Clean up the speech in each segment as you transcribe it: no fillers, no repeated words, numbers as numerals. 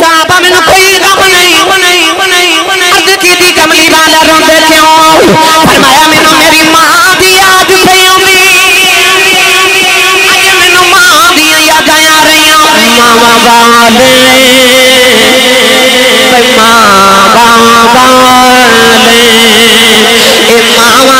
साहबा मैनू कोई गम नहीं अर्ज की दी कमली वाला रोंदे क्यों फरमाया मैनू मेरी मां दी याद पई आंदी अज मैनू मां दी याद आ रही मावा वाले मावा वाले ए मावा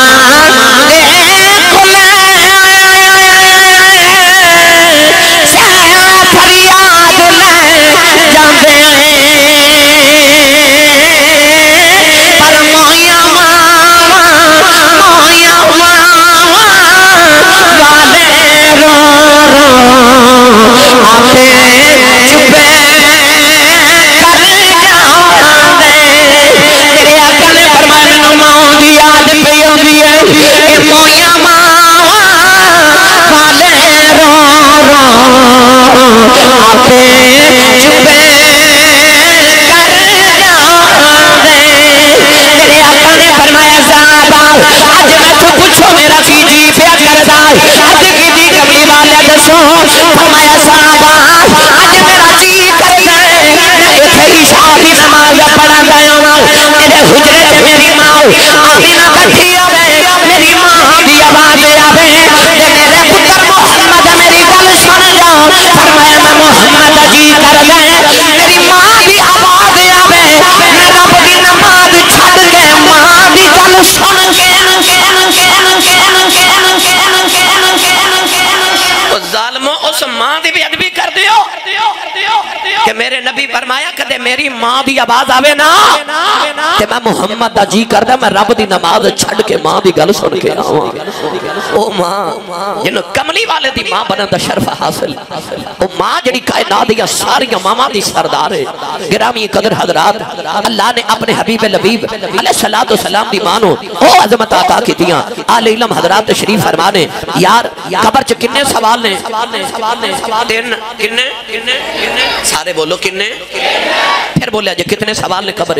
कि मेरे नबी फरमाया कदे मेरी मां दी आवाज आवे ना ते मैं मुहम्मद दा जी करदा मैं रब दी नमाज छड़ के मां दी गल सुन के आवां ओ मां जिन्हों कमली वाले दी मां बनन दा शर्फ हासिल ओ मां जेड़ी कायनात दी सारी मावां दी सरदार है गिरामी कदर हजरात अल्लाह ने अपने हबीब लबीब अलैहिस्सलातु वस्सलाम दी मां नु ओ अजमत अता कीतियां आले इल्म हजरात तशरीफ फरमाने यार कब्र च कितने सवाल ने तीन कितने सारे बोलो कितने फिर बोले जे कितने सवाल ने कब्र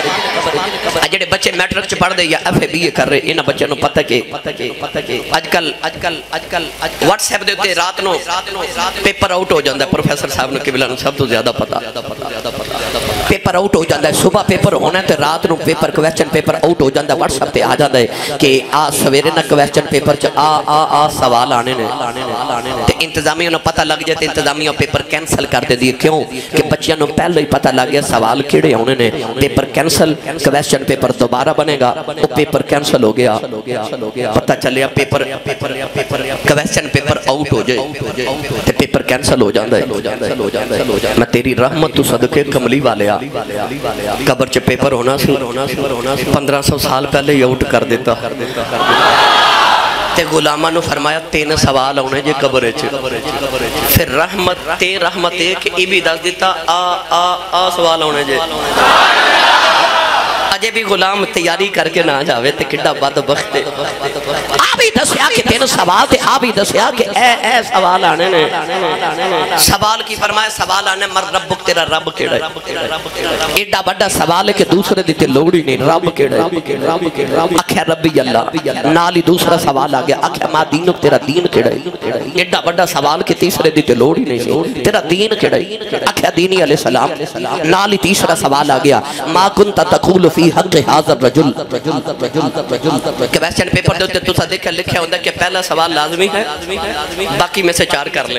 जेडे बच्चे मैट्रिक च पढ़दे या एफए बीए कर रहे इन्हां बच्चों नु पता के आजकल व्हाट्सएप दे उत्ते रात नु पेपर आउट हो जांदा प्रोफेसर साहब नु किबला नु सब तो ज्यादा पता पेपर आउट हो जाता है सुबह पेपर होना है तो रात नु पेपर क्वेश्चन पेपर आउट हो जाता व्हाट्सएप पे आ जाता है कि आ सवेरे ना क्वेश्चन पेपर च आ सवाल आने ने ते इंतजामिया नु पता लग जाए तो इंतजामिया पेपर कैंसल कर दे दी क्यों कि बच्चों नु पहले ही पता लग गया सवाल किहड़े आने ने पेपर कैंसल क्वेश्चन पेपर दोबारा बनेगा वो पेपर कैंसल हो गया पता चलिया पेपर क्वेश्चन पेपर आउट हो जाए ते पेपर कैंसल हो जाता है मैं तेरी रहमत तू सदके कमली वाले कब्र च पेपर होना सी 1500 साल पहले ही आउट कर देता ते गुलामा नु फरमाया 3 सवाल आने जे कब्र च फिर रहमत एक ये भी दस दिता आ सवाल आने जे अजे भी गुलाम तैयारी करके ना जावे ते किड्डा बदबख्त आ भी दसया कि 3 सवाल ते आ भी दसया कि ए सवाल आने ने सवाल की फरमाया सवाल आने मर रब्बुक तेरा रब केड़ा है एडा बड़ा सवाल है कि दूसरे दी ते लोड़ ही नहीं रब केड़ा है आख्या रब्बी अल्लाह नाल ही दूसरा सवाल आ गया आख्या मा दीनुक तेरा दीन केड़ा है एडा बड़ा सवाल कि तीसरे दी ते लोड़ ही नहीं तेरा दीन केड़ा है आख्या दीनी अलैहि सलाम नाल ही तीसरा सवाल आ गया मा कुंता तक़ूलु फी हक़ हाज़र रजुल क्वेश्चन पेपर दे उत्ते तुसा देखा लिखा होंदा कि पहला सवाल लाजमी है बाकी में से 4 कर ले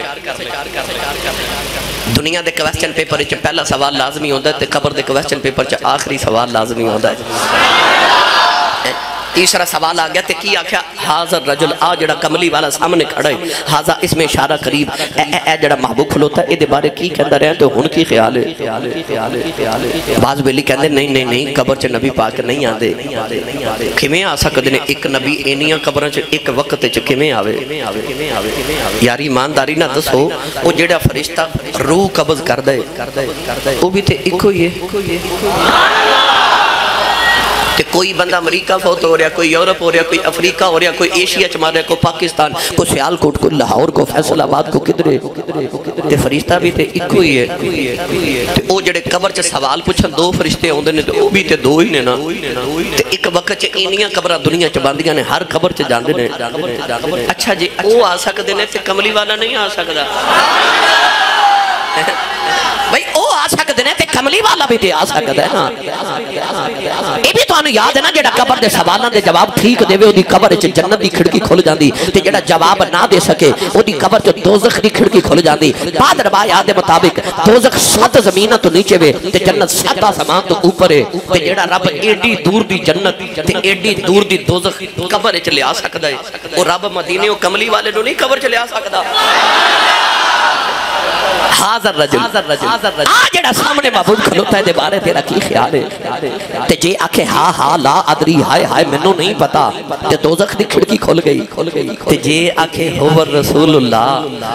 दुनिया दे क्वेश्चन पेपर च पहला सवाल लाजमी होंदा ते कब्र दे क्वेश्चन पेपर च आखिरी सवाल लाजमी होंदा है तीसरा सवाल आ गया ते की आख्या हाज़र रजुल आ जड़ा कमली वाला सामने खड़ा है हाज़ा इसमें इशारा करीब ए जड़ा महबूब खलोता है ए बारे की कहंदा रहा तो हुन की ख्याल है बाज वेली कहंदे नहीं कब्र च नबी पाक नहीं आंदे किवें आ सकदे ने एक नबी इन्नियां कब्रां च एक वक्त च किवें आवे यार ईमानदारी ना दसो ओ जेड़ा फरिश्ता रूह कब्ज करदा है ओ भी ते इको ही है ते कोई बंदा अमरीका फौत हो रहा कोई यूरोप हो रहा कोई अफ्रीका हो रहा कोई एशिया च मार रहा कोई पाकिस्तान कोई सियालकोट कोई लाहौर को फैसलाबाद को किधरे ते फरिश्ता भी ते इको ही है ते ओ जेड़े कब्र च सवाल पूछन 2 फरिश्ते आउंदे ने ते ओ भी ते 2 ही ने ना ते एक वक्त च इन्नियां कब्रां दुनिया च बंदियां ने हर कब्र च जांदे ने अच्छा जी ओ आ सकदे ने ते कमली वाला नहीं आ सकदा भाई ओ आ सकते हैं ते कमली वाला भी ते आ सकता है ना। ये भी तुहानू याद है ना, जेड़ा कबर दे सवालों के जवाब ठीक देवे ओदी कबर च जन्नत की खिड़की खुल जाती, ते जेड़ा जवाब ना दे सके ओदी कबर च दोज़ख की खिड़की खुल जाती। बाद रवायात के मुताबिक दोज़ख 7 ज़मीनां तो नीचे वे ते जन्नत 7 आसमान तो ऊपर है। ते जेड़ा रब एडी दूर दी जन्नत ते एडी दूर दी दोज़ख कबर च लिया सकदा है, वो रब मदीने ओ कमली वाले नु नहीं कबर च लिया सकदा। हाज़र रजुल आ जेड़ा सामने महबूब खलोता है दे बारे तेरा की ख्याल है? ते जे आखे हाँ हाँ ला अदरी हाय हाय मैनू नहीं पता ते दोज़ख दी खिड़की खुल गई। ते जे आखे हुवर रसूलुल्लाह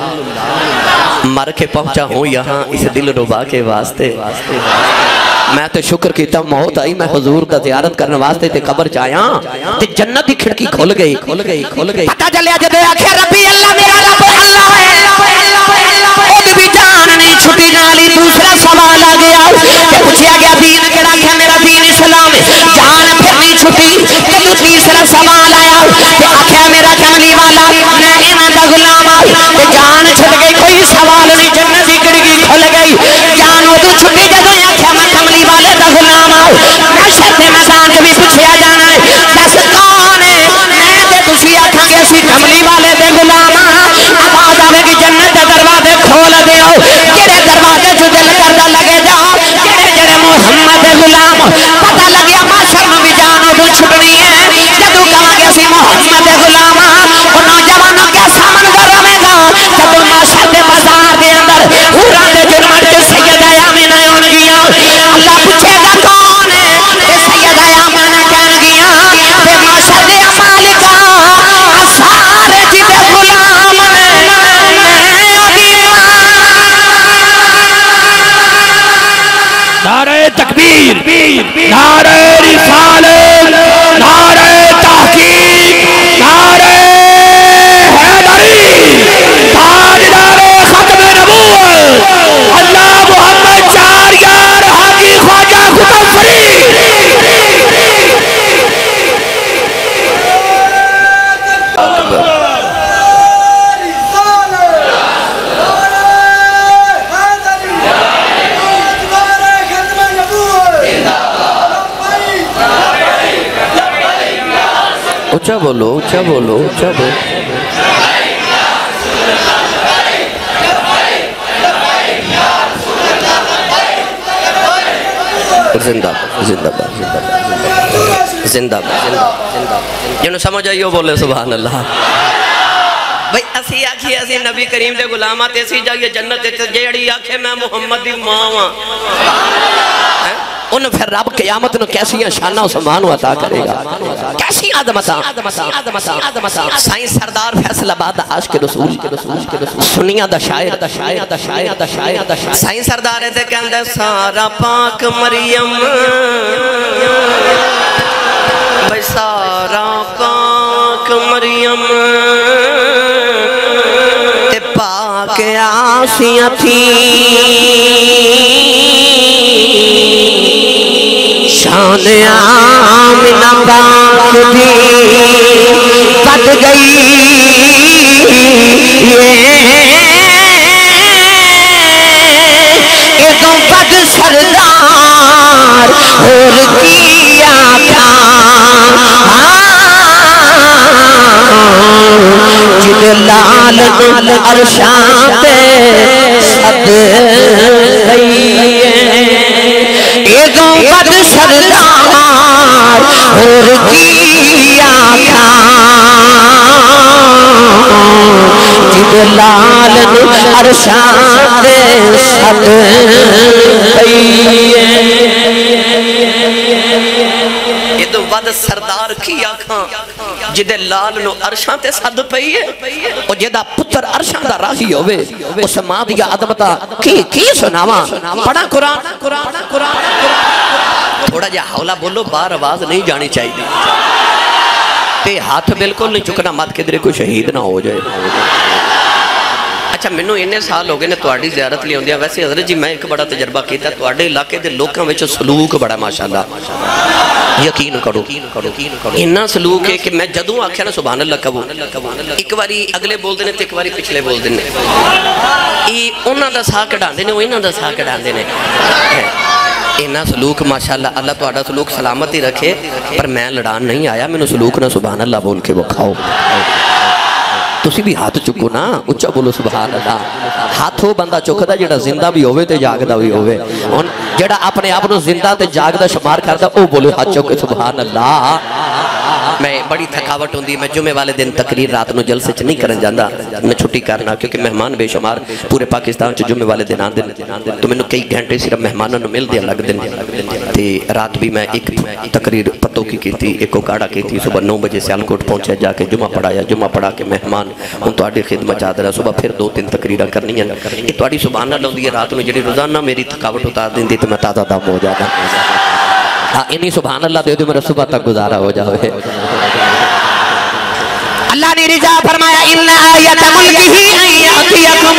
मर के पहुंचा हूँ यहाँ इस दिल रुबा के वास्ते। मैं तो शुक्र किया मौत आई, मैं हुजूर का ज़ियारत करने वास्ते ते कब्र च आया ते जन्नत की खिड़की खुल गई। पता चलिया जब आखे रब्बी अल्लाह मेरा रब अल्लाह है, ओदी भी जान नहीं छुटी। नाली दूसरा सवाल आ गया ते पूछा गया दीन केड़ा? आखे मेरा दीन इस्लाम है। जान फिर नहीं छुटी ते तीसरा सवाल आया ते आखे मेरा कमली वाला मैं इमाम दा गुलाम ते जान छुट गई। कोई सवाल नहीं, जन्नत की खिड़की खुल गई। जान उदू छुटी जदों आखे मैं कमली वाले दा गुलाम आऊं। महशर दे मैदान च भी पूछया जाना है दस कौन है? मैं ते तुसी आखांगे असीं कमली वाले दे गुलाम आ। आवाज आवेगी जन्नत दे दरवाजे खोल दिओ, जेड़े दरवाजे च दिल करदा लगे जाओ, जेड़े मुहम्मद दे गुलाम। पता लग्या महशर में भी जान उदू छुटनी है जदों कहांगे असीं मुहम्मद दे गुलाम आ। ओ नौजवानों क्या सामंदर रवेगा जदों महशर दे बाजार दे अंदर हूरां दे जुलमट च सैयदा आमिना होणगियां। अल्लाह पूछेगा कौन है? ते सैयदा आमिना कहणगियां ते महशर दे मालिका सारे जिते गुलाम ने मैं ओदी नारे तकबीर, नारे रिसालत, नारे तहकीक, नारे हैदरी, ताजदारे खत्म नबूवत अल्लाह मोहम्मद 4 यार हाजी ख्वाजा खुदा फरीद। ऊंचा बोलो, ऊंचा बोलो, ऊंचा बोलो। जिंदाबाद जिंदाबाद जिंदाबाद जिंदाबाद। जिन्होंने समझ आई हो बोले सुभान अल्लाह। भाई असी आखिए असी नबी करीम दे गुलाम ते असी जाइए जन्नत ते जेड़ी आखे मैं मुहम्मद दी मां वां उन फिर रब क़यामत नु कैसी शाना सम्मान अता करेगा, कैसी आदमता। साईं सरदार फैसलाबाद दा आशिक रसूल सुनिया दा शायर साईं सरदार ते कहंदा सारा पाक मरियम भाई सारा पाक मरियम ते पाक आसिया थी शान आमिना पाक दी कट गई ये तो बद सरदार और किया था जिद लाल अरशां पे सद गई ये तो बद सरदार और किया था जिद लाल अरशां पे सद गई ये तो बद सरदार की आखां जिदे लाल नो अरशां ते सद पई है और जेदा पुत्र अरशां दा राही होवे उस मां दी अदमता की सुनावा। पढ़ा कुरान थोड़ा जा हौला बोलो, बाहर आवाज नहीं जानी चाहिए ते हाथ बिल्कुल नहीं चुकना, मत किधरे कोई शहीद ना हो जाए। अच्छा मैनू इन्ने साल हो गए ने तुहाडी ज़ियारत लई आउंदियां। वैसे हज़रत जी मैं एक बड़ा तजर्बा किया तुहाडे इलाके दे लोकां विच सलूक बड़ा माशाअल्लाह यकीन करो इन्ना सलूक है कि मैं जदों आख्या ना सुभान अल्लाह कहो एक बारी अगले बोलते हैं तो एक बारी पिछले बोलते हैं ये उन्हों का साह कढ़ाते हैं वो इन्हों का साह कढ़ाते हैं इन्ना सलूक माशाअल्लाह अल्लाह तुहाडा सलूक सलामत ही रखे पर मैं लड़ान नहीं आया मैनू सलूक ना सुभान अल्लाह बोल के विखाओ तुसी भी हाथ चुको ना उच्चा बोलो सुभान अल्लाह हाथ वो बंदा चुकदा जिहड़ा जिंदा भी होवे ते जागदा भी होवे हुण जिहड़ा अपने आप नूं जिंदा ते जागदा शुमार करदा ओ बोले हाथ चुक के सुभान अल्लाह मैं बड़ी थकावट होंदी मैं जुमे वाले दिन तकरीर रात नूं जलसे च नहीं करन जांदा मैं छुट्टी करना क्योंकि मेहमान बेशुमार पूरे पाकिस्तान च जुमे वाले दिन आंदे तो मैनूं कई घंटे सिर्फ मेहमानां नूं मिलदे लगदे ते रात भी मैं एक तकरीर पत्तों की कीती एक काड़ा कीती सुबह 9 बजे सियालकोट पहुंचा जाके जुमा पढ़ाया जुमा पढ़ा के मेहमान हुण तुहाडी खिदमत हाज़िर है सुबह फिर 2-3 तकरीरां करनियां ये तुहाडी सुभान अल्लाह होंदी है रात नूं जिहड़ी रोजाना मेरी थकावट उतार दिंदी ते मैं ताज़ा दम हो जाता हाँ इन्हीं सुभान अल्लाह दे दो मेरा सुबह तक गुजारा हो जाए अल्लाह ने रिजा फरमाया इन्ना आयत मुल्किही अयतियकुम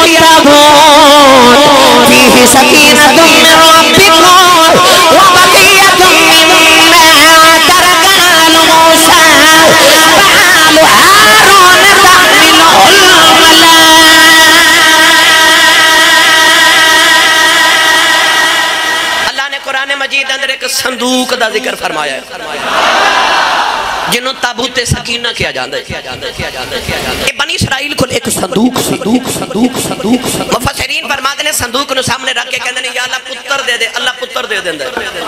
ताबूत फीही सकीनतुम मिन रब्बिकुम व बक़ियतुम मिम्मा तरका आलु मूसा व आलु हारून तहमिलुहुल कुरान मजीद अंदर एक संदूक का जिक्र फरमाया जिन्हों ताबूते सकीना किया जाता है बनी इसराइल को एक संदूक मुफस्सिरीन फरमाते हैं संदूक नु सामने रख के कहंदे ने या अल्लाह पुत्र दे दे अल्लाह पुत्र दे देंदा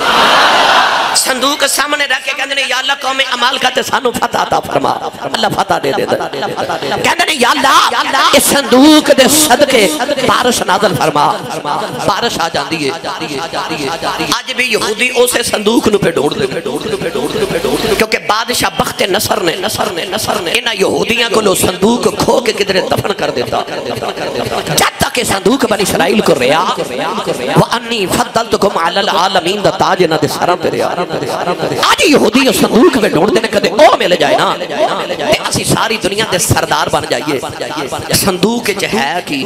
संदूक सामने रख के कहंदे ने या अल्लाह कौम अमाल का ते सानू फतह अता फरमा अल्लाह फतह दे देंदा कहंदे ने या अल्लाह इस संदूक दे सदके बारिश नाज़िल फरमा बारिश आ जांदी है आज भी यहूदी उस संदूक नु पे ढोड़ दे क्योंकि बादशाह बख्त नसर ने इन यहूदियों को संदूक खो के किधरे दफन कर देता जब तक संदूक बनी इसराइल को रिया व अन्नी फद्दलतुकुम अलल आलमीन दा ताज इन्हां दे सरां ते रिया आज यहूदी संदूक में ढूंढते ने कदे ओ मिल जाए ना ते असी सारी दुनिया दे सरदार बन जाइए संदूक च है कि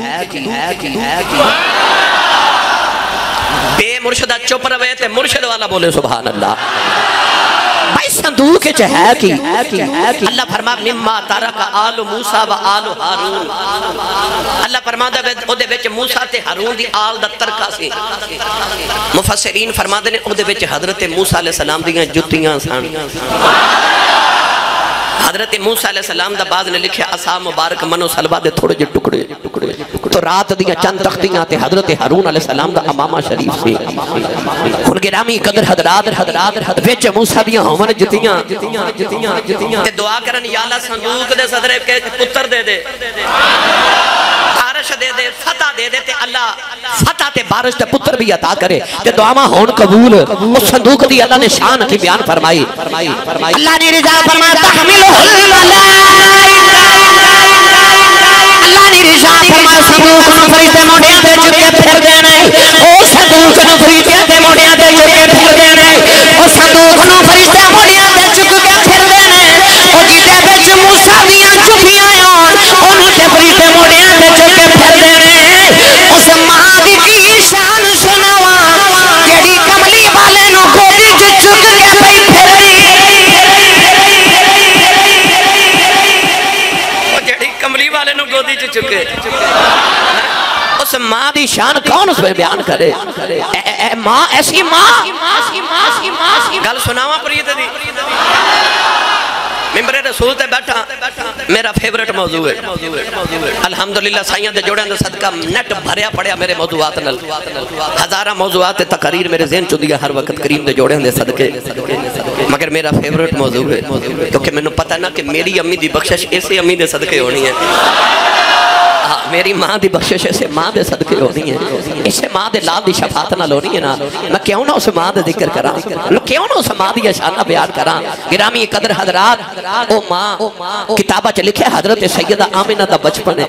बेमुर्शिदा चुप रहे ते मुर्शिद वाला बोले सुभान अल्लाह भाई संदूक च है कि अल्लाह फरमा मिम्मा तरका आलु मूसा व आलु हारून अल्लाह फरमांदा ओदे विच मूसा ते हारून दी आल दा तरका सी मुफस्सिरीन फरमांदे ने ओदे विच हजरत मूसा अलैहि सलाम दी जुत्तियां सन हजरत मूसा अलैहि सलाम दा बाद ने लिखा असा मुबारक मनो सलवा दे थोड़े जे टुकड़े तो रात दियां चंद तख्तियां ते हजरत हारून अलैहि सलाम दा अमामा शरीफ से हुन गिरामी कदर हजरात विच मूसा दियां होवन जुतियां ते दुआ करन या अल्लाह संदूक दे सदरे के पुत्र दे दे बारिश दे दे फतह दे दे ते अल्लाह फतह ते बारिश ते पुत्र भी अता करे ते दुआवां होन कबूल उस संदूक दी अल्लाह ने शान की बयान फरमाई अल्लाह ने रिजा फरमाया तहमिलुहुल मलाइका अल्लाह ने रिजा फरमाया संदूक नु फरिश्ते मोढ़ियां ते चुके फिर देने ओ संदूक नु फरिश्ते ते मोढ़ियां ते चुके फिर देने ओ संदूक नु फरिश्ते मोढ़ियां ते चुक के फिर देने ओ जिते विच मूसा दियां चुकियां आन ओनु ते फरिश्ते मोढ़ियां ते चुके फिर देने उस मां दी की शान सुनावा जेड़ी कमली वाले नु गोदी च चुक के पई फिरदी ओ जेड़ी कमली वाले नु गोदी च चुके उस मां दी शान कौन उस बयान करे मां ऐसी मां गल सुनावा प्रीत दी मिंबरे रसूल ते बैठा मेरा फेवरेट मौजू है अल्हम्दुलिल्लाह साइयां दे जोड़े दा सदका नेट भरया पड़या मेरे मौजूआत नाल हजारा मौजूआत ते तकरीर मेरे ज़हन च दिया हर वक्त करीम दे जोड़े दे सदके मगर मेरा फेवरेट मौजू है क्योंकि मैनू पता ना कि मेरी अम्मी दी बख्शिश इसे अम्मी दे सदके होनी है हाँ मेरी मां दी बख्शिश इसे मां दे सदके होनी है इसे मां दे लाल दी शफाअत नाल होनी है ना मैं क्यों ना उस मां दा जिक्र करा क्यों ना उस मां दी शान बयान करा गिरामी कदर हजरात ओ मां किताबा च लिखा हजरत सैयदा आमिना दा बचपन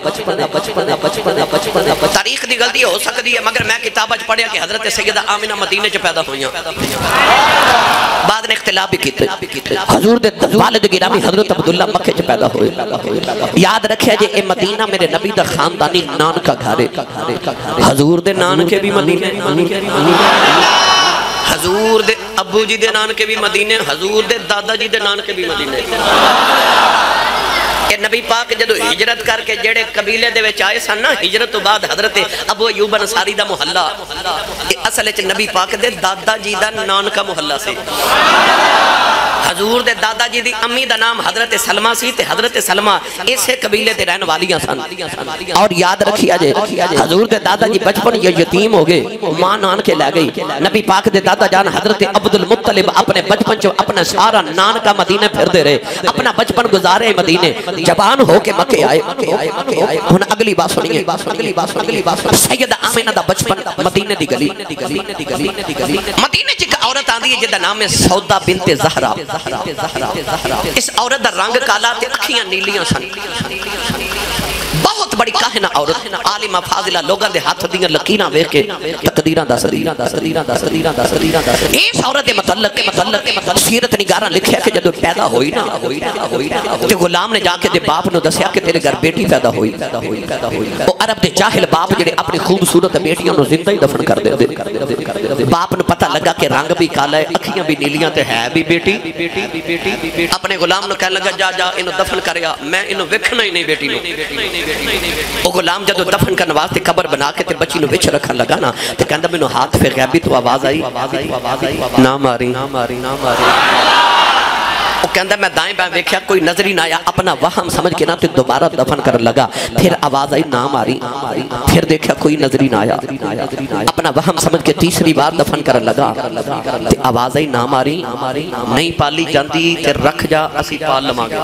तारीख दी गलती हो सकती है मगर मैं किताबा च पढ़िया कि हजरत सैयदा आमिना मदीने च पैदा हुई बाद ने इख्तिलाफ भी कीते हुजूर दे वालिद गिरामी हजरत अब्दुल्ला मक्के च पैदा हुए याद रखिया जे ए मदीना मेरे नबी दा खानदानी नानका घर हजूर दे नानके भी मदीने हजूर दे अबू जी दे नानके भी मदीने, हजूर दे दादा जी दे नानके भी मदीने। नबी पाक जदों हिजरत करके जेड़े कबीले दे विच आए सन ना, हिजरत तो बाद हजरत अबू अयूब अंसारी दा मुहल्ला असल विच नबी पाक दे दादा जी दा नानका मुहल्ला से। हजूर दे दादा जी दी अम्मी दा नाम हजरत सलमा सी ते हजरत सलमा इसे कबीले दे रहने वालियां सन। और याद रखिया जे हजूर दे दादा जी बचपन यतीम हो गए, मां नानके ले गई। नबी पाक दे दादा जान हजरत अब्दुल मुत्तलिब अपने बचपन च अपना सारा नानका मदीने फिरदे रहे, अपना बचपन गुजारे मदीने। जवान होके मक्के आए। हुन अगली बात सुनिए, सैयदा आमिना दा बचपन मदीने दी गली। मदीने च एक औरत आंदी है जिसदा नाम है सौदा बिनते ज़हरा। इस औरत दा रंग काला ते अखियां नीलियां सन। बहुत बड़ी काहिना औरत, आलिमा फाजिला, लोगों के हाथ दियां लकीरां वेख के तकदीरां दसदी। इस औरत दे मतलब सीरत निगारां लिखिया कि जदों पैदा होई ना ते गुलाम ने जाके दे बाप नु दस्या कि तेरे घर बेटी पैदा होई। ओ अरब दे जाहिल बाप जेड़े अपनी खूबसूरत बेटियां नु जिंदा ही दफन कर दे। बाप नु पता लगा कि रंग भी काला है, अखियां भी नीलियां ते है भी बेटी। अपने गुलाम नु कहन लगा जा इनु दफन करया, मैं इनु वेखना ही नहीं बेटी नु। ओ गुलाम जदों दफन करने वास्ते कबर बना के ते बच्ची नु विच रखन लगा ना ते कहंदा मैनू हाथ पे गैबी तो आवाज आई ना मारी। वो कहंदा मैं दाएं बाएं वेख्या कोई नजर ही ना आया, अपना वहम समझ के ना ते दोबारा दफन करने लगा। फिर आवाज आई ना मारी, फिर देखा कोई नजर ही ना आया, अपना वहम समझ के तीसरी बार दफन करने लगा। आवाज आई ना मारी, नहीं पाली जाती ते रख जा असी पाल लवांगे।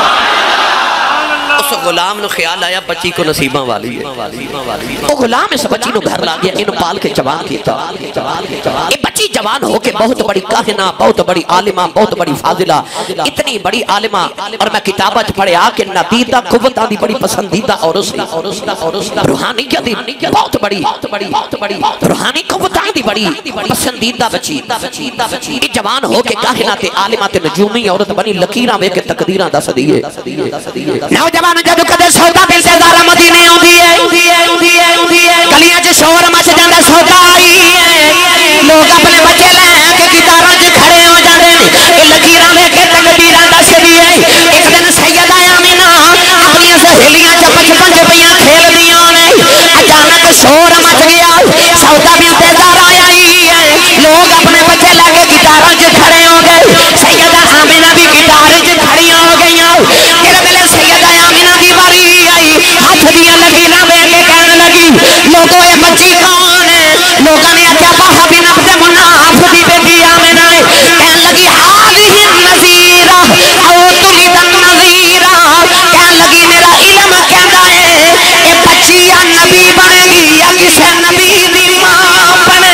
उस गुलाम नु ख्याल आया बच्ची को नसीबा वाली है। वो गुलाम इस बच्ची नु घर ला गया, इनु पाल के जवान कीता। ये बच्ची जवान होके बहुत बड़ी काहिना, बहुत बड़ी आलिमा, बहुत बड़ी फाजिला, इतनी बड़ी आलिमा। और मैं किताबा च पढ़िया कि नदीदा कुव्वतां दी बड़ी पसंदीदा औरत सी, रूहानियत दी बहुत बड़ी रूहानी कुव्वतां दी बड़ी पसंदीदा बच्ची। ये जवान होके काहिना ते आलिमा ते नजूमी औरत बनी, लकीरां वेख के तकदीरां दस दी है। नौजवान जदों कदे सौदा बिनते ज़हरा मदीने आउंदी है, गलियां च शोर मच जांदा सौदा आई है। लोग अपने बच्चे लेके गिटारां च खड़े हो जांदे ने, ए लकीरां वेख के तकदीरां दसदी है। एक दिन सैयदा आमिना अपनी सहेलियां च बचपन च पईयां खेलदियां ने, अचानक शोर मच गया, सौदा बिनते ज़हरा आई है। लोग अपने बच्चे लेके गिटारां च खड़े हो गए, सैयदा आमिना भी गिटार च खड़ी हो गईयां। सैयदा आमिना दी बारी आई, हाथ दियां लकीरां वेख के कहन लगी लोगों ये बच्ची कौन है? लोगों ने आख्या बाहा बिन अब्द मुनाफ दी बेटी आमिना है। कहन लगी हाज़िही नज़ीरा औ तुलिदन नज़ीरा। कहन लगी मेरा इल्म कहंदा है ये बच्ची या नबी बनेगी या किसी नबी दी मां बने।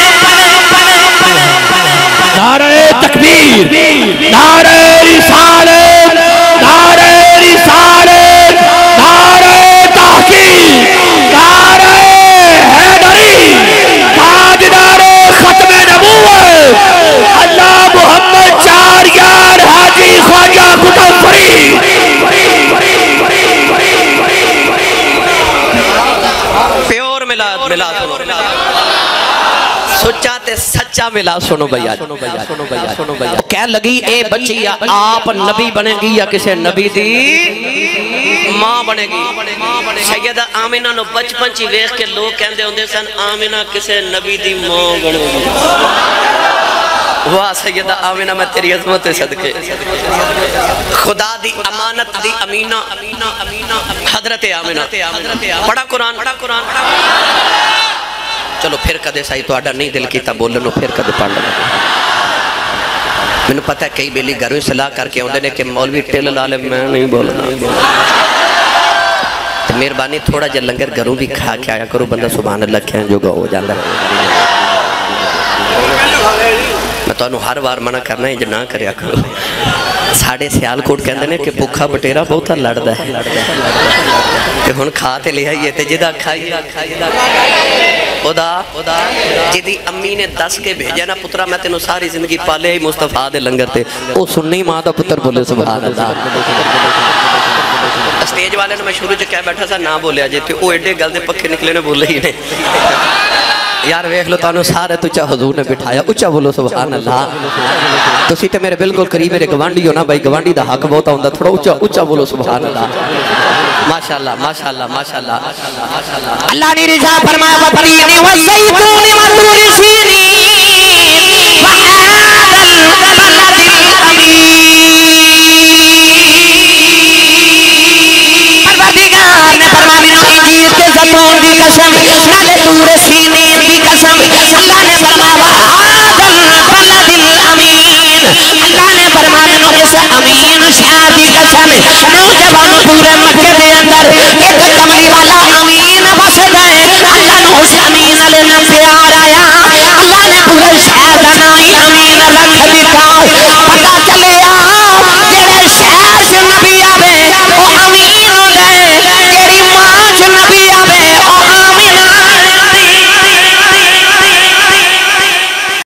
नारे तकबीर, नारे रिसालत, नारे रिसालत, नारे तहकीक, नारे हैदरी, ताजदारे खत्मे नबूवत, अल्लाह मोहम्मद चार यार हाजी ख्वाजा कुतुब फरीद। प्योर मिला सुच्चा ते सच्चा मिला। सुनो भैया, कह लगी ए बच्ची आप नबी बनेगी या किसी नबी दी मां बनेगी। सैयदा आमिना नु बचपन च वेख के लोग कहंदे हुंदे सन आमिना किसी नबी दी मां बनेगी। वाह सैयदा आमिना मैं तेरी अजमत सदके, खुदा दी अमानत दी अमीना हजरत आमिना। पढ़ा कुरान। चलो फिर कदे सही तुहाडा नहीं दिल कीता बोलनो, फिर कदे पढ़ लो। मैनू पता है कई बेली घरों सलाह करके आउंदे ने कि मौलवी टिल ला ले, मैं नहीं बोलना। मेहरबानी थोड़ा जिहा लंगर घरों भी खा के आया करो, बंदा सुभान अल्लाह कहन जोगा हो जाता। मैं तुहानू हर बार मना करना इंज ना करया करो। साढ़े सियालकोट कहते हैं कि भुखा बटेरा बहुता लड़दा है, ते हुण खा ते लिया ही है, ते जिदा खाई जिदी अम्मी ने दस के भेजा ना पुत्रा मैं तेनों सारी जिंदगी पाले ही मुस्तफा दे लंगर ते, वो सुन्नी मां दा पुत्र बोले सुभान अल्लाह। स्टेज वाले ने मैं शुरू च कह बैठा सा ना बोलिया जे, ते वो एडे गल दे पक्के निकले ने बोले ही नहीं। यार वेख लो तुहानू सारे तो उच्चा हुजूर ने बिठाया उच्चा बोलो सुभान अल्लाह तुसी ते मेरे बिल्कुल करीब मेरे गवांडी हो ना भाई गवांडी दा हक बहुत आउंदा थोड़ा उच्चा उच्चा बोलो सुभान अल्लाह माशाअल्लाह माशाअल्लाह माशाअल्लाह माशाअल्लाह अल्लाह ने रिजा फरमाया वतरीनी वज़ैतून वतूर सीनीन परवरदिगार ने फरमाया इंजीर के ज़ैतून दी कसम नाले तूर सीनीन दी कसम अल्लाह